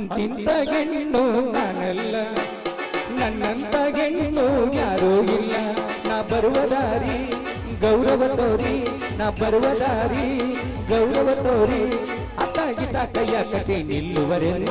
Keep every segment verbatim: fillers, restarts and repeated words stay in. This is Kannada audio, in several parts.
ಅಂತಿಂತ ಹೆಣ್ಣು ನಾನಲ್ಲ, ನನ್ನಂತ ಹೆಣ್ಣು ಯಾರೂ ಇಲ್ಲ. ನಾ ಬರುವ ದಾರಿ ಗೌರವ ತೋರಿ, ನಾ ಬರುವ ದಾರಿ ಗೌರವ ತೋರಿ, ಅತ್ತಾಗಿದ್ದ ಕೈಯ ಕತೆ ನಿಲ್ಲುವರೆಲ್ಲ.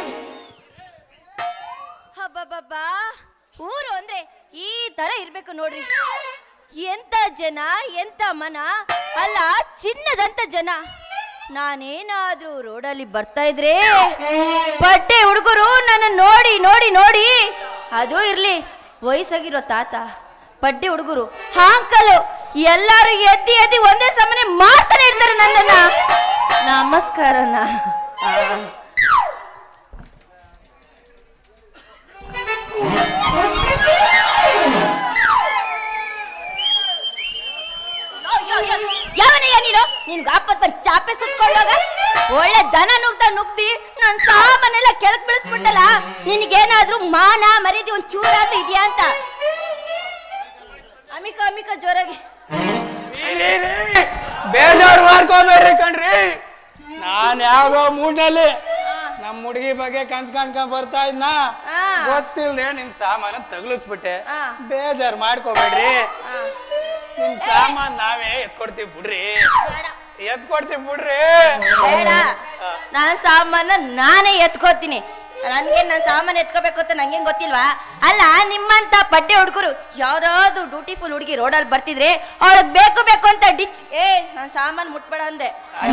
ಹಬ್ಬಬ್ಬಬ್ಬಾ, ಊರು ಅಂದ್ರೆ ಈ ತರ ಇರ್ಬೇಕು ನೋಡ್ರಿ. ಎಂತ ಜನ, ಎಂತ ಮನ, ಅಲ್ಲ ಚಿನ್ನದಂತ ಜನ. ನಾನೇನಾದ್ರೂ ರೋಡಲ್ಲಿ ಬರ್ತಾ ಇದ್ರೆ ಬಟ್ಟೆ ಹುಡುಗರು ನನ್ನ ನೋಡಿ ನೋಡಿ ನೋಡಿ, ಅದು ಇರ್ಲಿ ವಯಸ್ಸಾಗಿರೋ ತಾತ, ಬಡ್ಡಿ ಹುಡುಗರು, ಹಾಂಕಲು ಎಲ್ಲಾರು ಎದ್ದಿ ಎದ್ದಿ ಒಂದೇ ಸಮನೆ ಮಾಡ್ತಾನೆ ಇರ್ತಾರೆ ನನ್ನನ್ನ. ನಮಸ್ಕಾರನ. ಯಾವನಯ್ಯ ನೀನು? ನಿನ್ ಗಾಪತ್ ಬಂದ್ ಚಾಪೆ ಸುತ್ಕೊಂಡೋಗ ಒಳ್ಳೆ ದನ ನುಗ್ದ ನುಗ್ದಿ ನನ್ ಸಾಮಾನೆಲ್ಲ ಕೆಳಕ್ ಬೀಳಿಸ್ಬಿಟ್ಟಲ್ಲ. ನಿನಗೇನಾದ್ರೂ ಮಾನ ಮರ್ಯಾದೆ ಒಂದ್ ಚೂರಾದ್ರೂ ಇದೆಯಾ ಅಂತ. ಅಮಿಕ ಅಮಿಕ ಜೋರಾಗಿ ಬೇಜಾರು ಮಾಡ್ಕೊಂಡ್ರಿ ಕಣ್ರಿ. ನಾನ್ ಯಾವ್ದೋ ಮೂಡ್ನಲ್ಲಿ ನಮ್ ಹುಡುಗಿ ಬಗ್ಗೆ ಕನ್ಸ್ ಕಾಣ್ಕೊಂಡ್ ಬರ್ತಾ ಇದ್ನ, ಗೊತ್ತಿಲ್ದೆ ನಿಮ್ ಸಾಮಾನ ತಗ್ಲಿಸ್ಬಿಟ್ಟೆ. ಬೇಜಾರ್ ಮಾಡ್ಕೋಬೇಡ್ರಿ, ನಿಮ್ ಸಾಮಾನ್ ನಾವೇ ಎತ್ಕೊಡ್ತೀವಿ ಬಿಡ್ರಿ, ಎತ್ಕೊಡ್ತೀವಿ ಬಿಡ್ರಿ. ಬೇಡ, ನಾನ್ ಸಾಮಾನ ನಾನೇ ಎತ್ಕೋತೀನಿ. ನನ್ಗೆ ನನ್ ಸಾಮಾನು ಎತ್ಕೋಬೇಕು ಅಂತ ನಂಗೇನ್ ಗೊತ್ತಿಲ್ವಾ? ಅಲ್ಲ, ನಿಮ್ಮಂತ ಪಡ್ಡೆ ಹುಡುಗರು ಯಾವ್ದಾದ್ರು ಬ್ಯೂಟಿಫುಲ್ ಹುಡುಗಿ ರೋಡಲ್ಲಿ ಬರ್ತಿದ್ರೆ ಅವಳಗ್ ಬೇಕು ಬೇಕು ಅಂತ ಡಿಚ್ ಏ ನನ್ ಸಾಮಾನು ಮುಟ್ಬೇಡ ಅಂದೆ.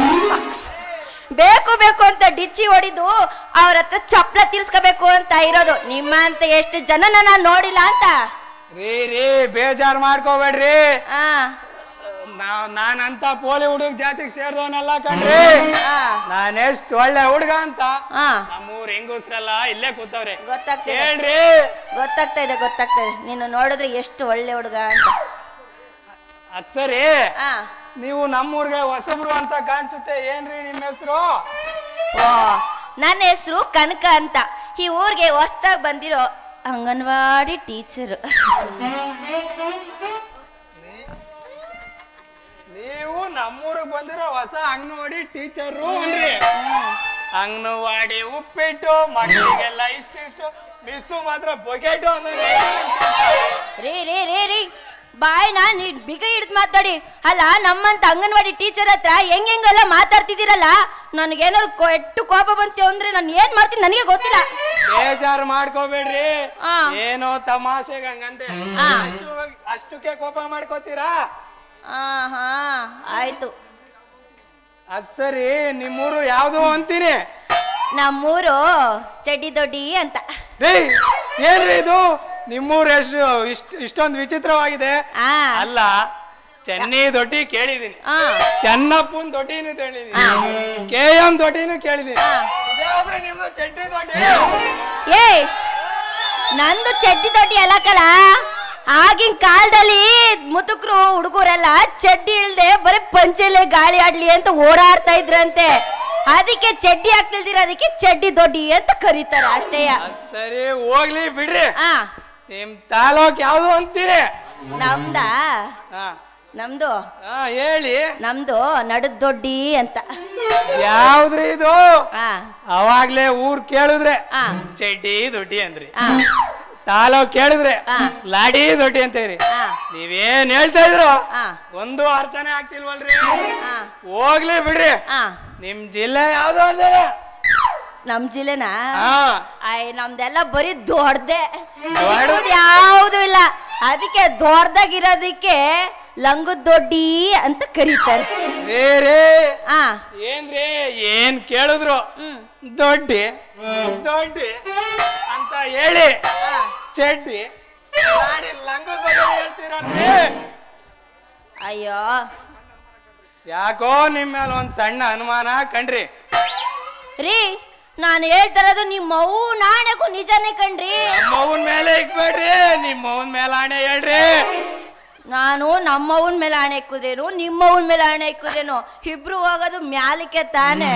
ಬೇಕು ಬೇಕು ಅಂತ ಡಿಚ್ಚಿ ಹೊಡಿದು ಅವ್ರ ಹತ್ರ ಚಪ್ಲ ತೀರ್ಸ್ಕೋಬೇಕು ಅಂತ ಇರೋದು. ನಿಮ್ಮಂತ ಎಷ್ಟು ಜನ ನಾನು ನೋಡಿಲ್ಲ ಅಂತ. ರೀ ರೀ ಬೇಜಾರ್ ಮಾಡ್ಕೋಬೇಡ್ರಿ. ಆ ನಾವ್ ನಾನಂತ ಪೋಲಿ ಹುಡುಗ ಜಾತಿಗೆ ಸೇರ್ದವನಲ್ಲ ಕಣ್ರಿ. ನಾನ್ ಎಷ್ಟ್ ಒಳ್ಳೆ ಹುಡುಗ ಅಂತ ನಮ್ಮೂರ್ ಹೆಂಗಸ್ರೆಲ್ಲ ಇಲ್ಲೇ ಕೂತವ್ರೆ. ಗೊತ್ತಾಗ್ತದೆ ಹೇಳ್ರಿ, ಗೊತ್ತಾಗ್ತಾ ಇದೆ ಗೊತ್ತಾಗ್ತಾ ಇದೆ ನೀನು ನೋಡಿದ್ರೆ ಎಷ್ಟು ಒಳ್ಳೆ ಹುಡುಗ ಅಂತ. ಅದ್ ಸರಿ, ನೀವು ನಮ್ಮೂರ್ಗೆ ಹೊಸಬ್ರು ಅಂತ ಕಾಣಿಸುತ್ತೆ. ಏನ್ರಿ ನಿಮ್ ಹೆಸರು? ಓ, ನನ್ನ ಹೆಸರು ಕನಕ ಅಂತ. ಈ ಊರಿಗೆ ಹೊಸ್ದಾಗ್ ಬಂದಿರೋ ಅಂಗನವಾಡಿ ಟೀಚರ್. ನೀವು ನಮ್ಮೂರಿಗೆ ಬಂದಿರೋ ಹೊಸ ಅಂಗನವಾಡಿ ಟೀಚರು ಅನ್ರಿ. ಅಂಗನವಾಡಿ ಉಪ್ಪಿಟ್ಟು ಮಕ್ಕಳಿಗೆಲ್ಲ ಇಷ್ಟಿಷ್ಟು, ಮಿಸ್ಸು ಮಾತ್ರ ಬೊಕೆಟು ಅನ್ನೋದು. ರೀ ರೀ ರೀ ರೀ ಬಾಯ್ನ ನೀ ಬಿಗ ಹಿಡ್ದು ಮಾತಾಡಿ. ಅಲ್ಲ, ನಮ್ಮಂತ ಅಂಗನವಾಡಿ ಟೀಚರ್ ಹತ್ರ ಹೆಂಗ್ ಹೆಂಗೆಲ್ಲ ಮಾತಾಡ್ತಿದ್ದೀರಲ್ಲ, ನನಗೇನಾದ್ರು ಕೆಟ್ಟು ಕೋಪ ಬಂತು ಅಂದ್ರೆ ನಾನು ಏನ್ ಮಾಡ್ತೀನಿ ನನಗೆ ಗೊತ್ತಿಲ್ಲ. ಬೇಜಾರು ಮಾಡ್ಕೋಬೇಡ್ರಿ, ಏನೋ ತಮಾಷೆಗೆ ಹಂಗಂತೆ. ಅಷ್ಟಕ್ಕೆ ಕೋಪ ಮಾಡ್ಕೋತೀರಾ? ಹಾ ಹಾ ಆಯ್ತು. ಅದ್ ಸರಿ, ನಿಮ್ಮೂರು ಯಾವ್ದು ಅಂತೀನಿ? ನಮ್ಮೂರು ಚಡ್ಡಿ ದೊಡ್ಡಿ ಅಂತ. ರೀ ಏನ್ರಿ ಇದು? ನಿಮ್ಮೂರು ಎಷ್ಟು ಇಷ್ಟ ಇಷ್ಟೊಂದು ವಿಚಿತ್ರವಾಗಿದೆ. ಅಲ್ಲ, ಚೆನ್ನೈ ದೊಡ್ಡಿ ಕೇಳಿದೀನಿ, ಚೆನ್ನಪ್ಪನ್ ದೊಡ್ಡಿನೂ ಕೇಳಿದೀನಿ, ಕೆ ಎಂ ದೊಡ್ಡಿನೂ ಕೇಳಿದೀನಿ. ನಿಮ್ದು ಚಡ್ಡಿ ದೊಡ್ಡಿ? ಏ ನಂದು ಚಡ್ಡಿ ದೊಡ್ಡಿ ಅಲ್ಲ ಕಲ. ಆಗಿನ ಕಾಲದಲ್ಲಿ ಮುದುಕರು ಹುಡುಗರೆಲ್ಲ ಚಡ್ಡಿ ಇಲ್ದೆ ಬರೀ ಪಂಚೆಲೆ ಗಾಳಿ ಆಡ್ಲಿ ಅಂತ ಓಡಾಡ್ತಾ ಇದ್ರಂತೆ. ಅದಕ್ಕೆ ಚಡ್ಡಿ ಹಾಕ್ತಿಲ್ದಿರ, ಅದಕ್ಕೆ ಚಡ್ಡಿ ದೊಡ್ಡಿ ಅಂತ ಕರೀತಾರ ಅಷ್ಟೇ. ಸರಿ ಹೋಗ್ಲಿ ಬಿಡ್ರಿ. ನಿಮ್ ತಾಲೂಕ್ ಯಾವ್ದು ಅಂತೀರಿ? ನಮ್ದ ನಮ್ದು ಹೇಳಿ. ನಮ್ದು ನಡದ್ ದೊಡ್ಡಿ ಅಂತ. ಯಾವ್ದ್ರಿ ಇದು? ಅವಾಗ್ಲೇ ಊರ್ ಕೇಳಿದ್ರೆ ಚಡ್ಡಿ ದೊಡ್ಡಿ ಅಂದ್ರಿ, ತಾಲೂಕ್ ಕೇಳಿದ್ರೆ ಲಾಡಿ ದೊಡ್ಡಿ ಅಂತೇರಿ. ನೀವೇನ್ ಹೇಳ್ತಾ ಇದ್ರು ಒಂದು ಅರ್ಥನೇ ಆಗ್ತಿಲ್ವಲ್ರಿ. ಹೋಗ್ಲಿ ಬಿಡ್ರಿ. ನಿಮ್ ಜಿಲ್ಲೆ ಯಾವ್ದು ಅಂದ್ರೆ? ನಮ್ ಜಿಲ್ಲೆನಾ? ಆಯ್ ನಮ್ದೆಲ್ಲ ಬರೀ ದೊಡ್ಡದೆ, ಯಾವ್ದು ಇಲ್ಲ. ಅದಕ್ಕೆ ದೊಡ್ಡದಾಗಿರೋದಕ್ಕೆ ಲಂಗದ ದೊಡ್ಡಿ ಅಂತ ಕರೀತಾರೆ. ಏನ್ರಿ ಏನ್ ಕೇಳಿದ್ರು ದೊಡ್ಡಿ ದೊಡ್ಡಿ ಅಂತ ಹೇಳಿ ಚಡ್ಡಿ ಲಂಗದ ಬಗ್ಗೆ ಹೇಳ್ತೀರಲ್ರಿ. ಅಯ್ಯೋ, ಯಾಕೋ ನಿಮ್ ಮೇಲೆ ಒಂದ್ ಸಣ್ಣ ಅನುಮಾನ ಕಣ್ರಿ. ರೀ ನಾನು ಹೇಳ್ತಾರದು ನಿಮ್ಮ ಅವು ನಾಣೆಗೂ ನಿಜಾನೇ ಕಣ್ರಿ. ನಮ್ಮವನ್ ಮೇಲೆ ಇಕ್ಬೇಡ್ರಿ, ನಿಮ್ಮವನ್ ಮೇಲೆ ಆಣೆ ಹೇಳ್ರಿ. ನಾನು ನಮ್ಮವನ್ ಮೇಲೆ ಆಣೆ ಇಕ್ಕುದೇನು, ನಿಮ್ಮವನ್ ಮೇಲೆ ಆಣೆ ಇಕ್ಕುದೇನು, ಇಬ್ರು ಹೋಗೋದು ಮ್ಯಾಲಕ್ಕೆ ತಾನೆ.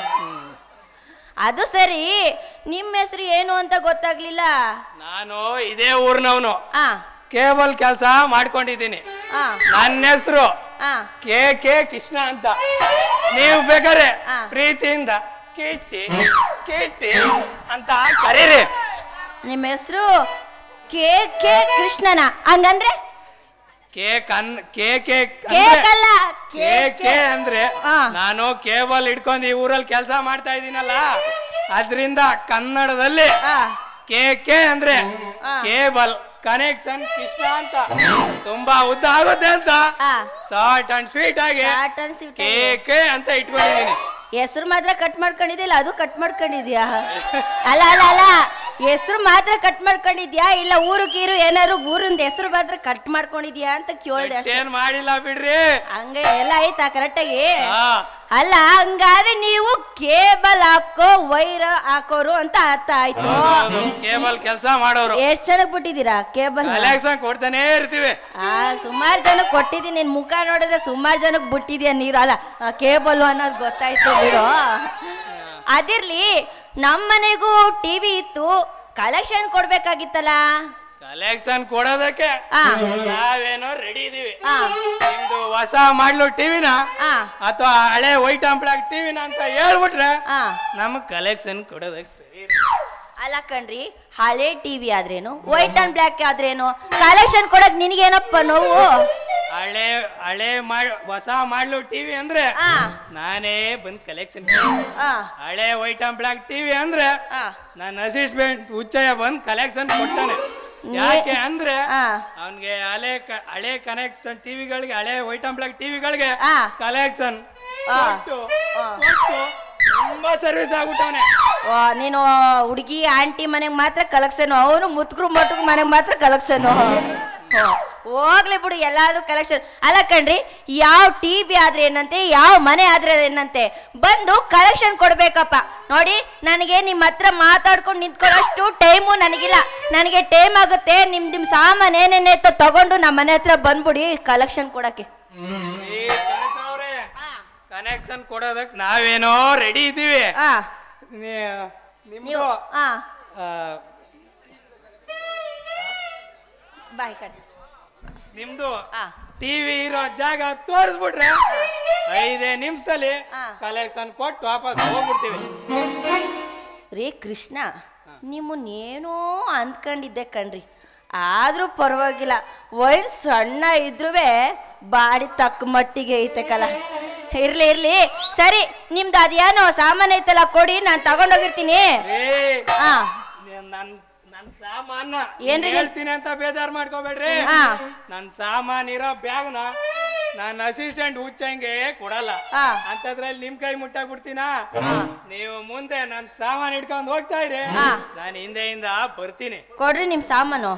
ಅದು ಸರಿ, ನಿಮ್ಮ ಹೆಸರು ಏನು ಅಂತ ಗೊತ್ತಾಗ್ಲಿಲ್ಲ. ನಾನು ಇದೇ ಊರ್ನವನು, ಕೇಬಲ್ ಕೆಲಸ ಮಾಡ್ಕೊಂಡಿದ್ದೀನಿ. ನನ್ನ ಹೆಸರು ಕೆ ಕೆ ಕೃಷ್ಣ ಅಂತ. ನೀವು ಬೇಕಾರೆ ಪ್ರೀತಿಯಿಂದ ಕೀರ್ತಿ ಕೀರ್ತಿ ಅಂತ ಕರೀರಿ. ನಿಮ್ಮ ಹೆಸರು ಕೆ ಕೆ ಕೃಷ್ಣನ ಹಂಗಂದ್ರೆ ಕೆ ಕನ್ ಕೆ ಕೆ ಕೇಕ್ ಅಲ್ಲ ಕೆ ಕೆ ಅಂದ್ರೆ ನಾನು ಕೇಬಲ್ ಇಟ್ಕೊಂಡು ಈ ಊರಲ್ಲಿ ಕೆಲಸ ಮಾಡ್ತಾ ಇದ್ದೀನಲ್ಲ, ಅದ್ರಿಂದ ಕನ್ನಡದಲ್ಲಿ ಕೆ ಕೆ ಅಂದ್ರೆ ಕೇಬಲ್ ಕನೆಕ್ಷನ್ ಕೃಷ್ಣ ಅಂತ ತುಂಬಾ ಉದ್ದ ಆಗುತ್ತೆ ಅಂತ ಶಾರ್ಟ್ ಅಂಡ್ ಸ್ವೀಟ್ ಆಗಿ ಕೆ ಕೆ ಅಂತ ಇಟ್ಕೊಂಡಿದ್ದೀನಿ. ಹೆಸರು ಮಾತ್ರ ಕಟ್ ಮಾಡ್ಕೊಂಡಿದ್ದಿಲ್ಲ, ಅದು ಕಟ್ ಮಾಡ್ಕೊಂಡಿದ್ಯಾ? ಅಲ್ಲ ಅಲ್ಲ ಅಲ್ಲ ಹೆಸರು ಮಾತ್ರ ಕಟ್ ಮಾಡ್ಕೊಂಡಿದ್ಯಾ ಇಲ್ಲ ಊರು ಕೀರು ಏನಾದ್ರು ಊರಿಂದ ಹೆಸರು ಮಾತ್ರ ಕಟ್ ಮಾಡ್ಕೊಂಡಿದ್ಯಾ ಅಂತ ಕೇಳಿದೆ. ಏನ್ ಮಾಡಿಲ್ಲ ಬಿಡ್ರಿ, ಹಂಗ ಎಲ್ಲ ಆಯ್ತಾ ಕರೆಕ್ಟಾಗಿ? ಅಲ್ಲ ಹಂಗಾದ್ರೆ ನೀವು ಕೇಬಲ್ ಹಾಕೋ ವೈರ್ ಹಾಕೋರು ಅಂತ ಅರ್ಥ ಆಯ್ತು. ಕೇಬಲ್ ಕೆಲಸ ಮಾಡೋರು. ಎಷ್ಟ್ ಜನಕ್ ಬಿಟ್ಟಿದ್ದೀರಾ ಕೇಬಲ್? ಕೊಡ್ತಾನೆ ಇರ್ತೀವಿ. ಆ ಸುಮಾರು ಜನಕ್ ಕೊಟ್ಟಿದ್ದೀನಿ, ನಿನ್ ಮುಖ ನೋಡಿದ್ರೆ ಸುಮಾರು ಜನಕ್ ಬಿಟ್ಟಿದ್ಯಾ ನೀರು. ಅಲ್ಲ ಕೇಬಲ್ ಅನ್ನೋದು ಗೊತ್ತಾಯ್ತು ಬಿಡು. ಅದಿರ್ಲಿ, ನಮ್ಮನೆಗೂ ಟಿವಿ ಇತ್ತು, ಕಲೆಕ್ಷನ್ ಕೊಡ್ಬೇಕಾಗಿತ್ತಲ್ಲ. ಕಲೆಕ್ಷನ್ ಕೊಡೋದಕ್ಕೆ ನಾವೇನೋ ರೆಡಿ ಇದೀವಿ. ನಿಮ್ದು ಹೊಸ ಮಾಡ್ಲು ಟಿವಿನ ಅಥವಾ ಹಳೆ ವೈಟ್ ಅಂಡ್ ಬ್ಲಾಕ್ ಟಿವಿನ ಅಂತ ಹೇಳ್ಬಿಟ್ರೆ ನಮಗ್ ಕಲೆಕ್ಷನ್ ಕೊಡೋದಕ್ಕೆ ಸರಿ. ಅಲ್ಲ ಕಣ್ರಿ, ಹಳೆ ಟಿವಿ ಆದ್ರೇನು ವೈಟ್ ಅಂಡ್ ಬ್ಲಾಕ್ ಆದ್ರೇನು ಕಲೆಕ್ಷನ್ ಕೊಡಕ್ ನಿನಗೇನಪ್ಪ ನೋವು? ಹಳೆ ಹಳೆ ಹೊಸ ಮಾಡ್ಲು ಟಿವಿ ಅಂದ್ರೆ ನಾನೇ ಬಂದ್ ಕಲೆಕ್ಷನ್. ಹಳೆ ವೈಟ್ ಅಂಡ್ ಬ್ಲಾಕ್ ಟಿವಿ ಅಂದ್ರೆ ನನ್ನ ಅಸಿಸ್ಟೆಂಟ್ ಹುಚ್ಚಯ್ಯ ಬಂದ್ ಕಲೆಕ್ಷನ್ ಕೊಡ್ತಾನೆ. ಯಾಕೆ ಅಂದ್ರೆ ಅವನ್ಗೆ ಹಳೆ ಹಳೆ ಕನೆಕ್ಷನ್ ಟಿವಿಗಳಿಗೆ ಹಳೆ ವೈಟ್ ಅಂಡ್ ಬ್ಲಾಕ್ ಟಿವಿಗಳಿಗೆ ಕಲೆಕ್ಷನ್ ಕೊಟ್ಟು ತುಂಬಾ ಸರ್ವಿಸ್ ಆಗ್ಬಿಟ್ಟವನೆ. ನೀನು ಹುಡುಗಿ ಆಂಟಿ ಮನೆಗ್ ಮಾತ್ರ ಕಲೆಕ್ಷನ್, ಅವನು ಮುತ್ಕರು ಮಟ್ಟ ಮನೆಗ್ ಮಾತ್ರ ಕಲೆಕ್ಷನ್. ಹೋಗ್ಲಿ ಬಿಡು, ಎಲ್ಲಾದ್ರೂ ಕಲೆಕ್ಷನ್. ಅಲ್ಲ ಕಣ್ರಿ, ಯಾವ ಟಿವಿ ಆದ್ರೆ ಏನಂತೆ, ಯಾವ ಮನೆ ಆದ್ರೆ ಏನಂತೆ, ಬಂದು ಕಲೆಕ್ಷನ್ ಕೊಡ್ಬೇಕಪ್ಪ. ನೋಡಿ, ನನಗೆ ನಿಮ್ಮ ಹತ್ರ ಮಾತಾಡ್ಕೊಂಡು ನಿಂತ್ಕೊಳ್ಳೋಷ್ಟು ಟೈಮು ನನಗಿಲ್ಲ. ನನಗೆ ಟೈಮ್ ಆಗುತ್ತೆ. ನಿಮ್ ನಿಮ್ ಸಾಮಾನು ಏನೇನೇ ತಗೊಂಡು ನಮ್ಮ ಮನೆ ಹತ್ರ ಬಂದ್ಬಿಡಿ ಕಲೆಕ್ಷನ್ ಕೊಡಕ್ಕೆ. ಕನೆಕ್ಷನ್ ಕೊಡೋದಕ್ಕೆ ನಾವೇನೋ ರೆಡಿ ಇದ್ದೀವಿ. ನೀವು ಬಾಯ್ ಕಡೆ ನಿಮ್ದು ಟಿವಿ ಇರೋ ಜಾಗ ತೋರಿಸ್ಬಿಟ್ರೆ ಐದೇ ನಿಮಿಷದಲ್ಲಿ ಕಲೆಕ್ಷನ್ ಕೊಟ್ಟು ವಾಪಸ್ ಹೋಗ್ಬಿಡ್ತೀವಿ. ರೀ ಕೃಷ್ಣ, ನಿಮ್ಮನ್ನೇನೋ ಅಂದ್ಕೊಂಡಿದ್ದೆ ಕಣ್ರಿ, ಆದ್ರೂ ಪರವಾಗಿಲ್ಲ. ವೈರ್ ಸಣ್ಣ ಇದ್ರೂ ಬಾಡಿ ತಕ್ಕ ಮಟ್ಟಿಗೆ ಐತೆ ಕಲ. ಇರ್ಲಿ ಇರ್ಲಿ, ಸರಿ, ನಿಮ್ದು ಅದೇನೋ ಸಾಮಾನು ಐತಲ್ಲ ಕೊಡಿ, ನಾನು ತಗೊಂಡೋಗಿರ್ತೀನಿ. ನನ್ ಸಾಮಾನ ಹೇಳ್ತೀನಿ ಅಂತ ಬೇಜಾರ್ ಮಾಡ್ಕೋಬೇಡ್ರಿ. ನನ್ ಸಾಮಾನ್ ಇರೋ ಬ್ಯಾಗ್ನ ನನ್ನ ಅಸಿಸ್ಟೆಂಟ್ ಹುಚ್ಚಂಗೆ ಕೊಡಲ್ಲ. ಅಂತದ್ರಲ್ಲಿ ನಿಮ್ ಕೈ ಮುಟ್ಟಾಕ್ ಬಿಡ್ತೀನ. ನೀವು ಮುಂದೆ ನನ್ ಸಾಮಾನ್ ಇಟ್ಕೊಂಡ್ ಹೋಗ್ತಾ ಇರಿ, ನಾನು ಹಿಂದೆಯಿಂದ ಬರ್ತೀನಿ. ಕೊಡ್ರಿ ನಿಮ್ ಸಾಮಾನು.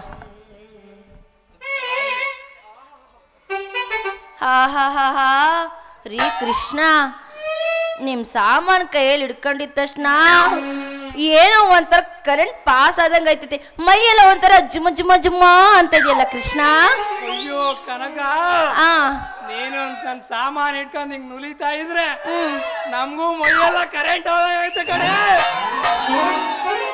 ಹಾ ಹಾ ಹಾ ಹಾ ರೀ ಕೃಷ್ಣ, ನಿಮ್ ಸಾಮಾನು ಕೈಯಲ್ಲಿ ಹಿಡ್ಕೊಂಡಿದ ತಕ್ಷಣ ಏನೋ ಒಂಥರ ಕರೆಂಟ್ ಪಾಸ್ ಆದಂಗ ಐತೈತಿ, ಮೈಯೆಲ್ಲ ಒಂಥರ ಜುಮ ಜುಮ ಜುಮ ಅಂತ ಇದೆಯಲ್ಲ ಕೃಷ್ಣ. ಅಯ್ಯೋ ಕನಕ, ನೀನು ನನ್ ಸಾಮಾನು ಇಟ್ಕೊಂಡ್ ಹಿಂಗ್ ನುಲಿತಾ ಇದ್ರೆ ನಮಗೂ ಮೈಯೆಲ್ಲ ಕರೆಂಟ್ ಐತೆ ಕಡೆ.